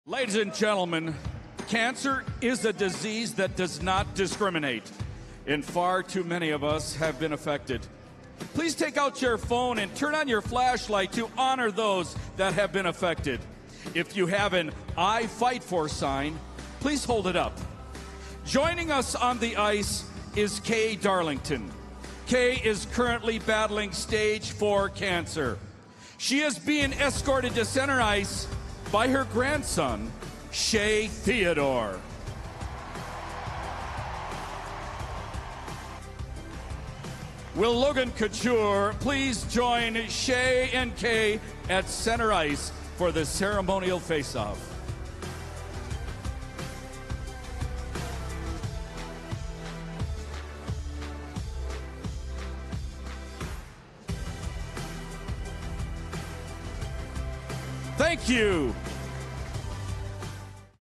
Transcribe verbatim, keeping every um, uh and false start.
Ladies and gentlemen, cancer is a disease that does not discriminate, and far too many of us have been affected. Please take out your phone and turn on your flashlight to honor those that have been affected. If you have an I Fight For sign, please hold it up. Joining us on the ice is Kay Darlington. Kay is currently battling stage four cancer. She is being escorted to center ice by her grandson, Shea Theodore. Will Logan Couture please join Shea and Kay at center ice for the ceremonial face-off? Thank you.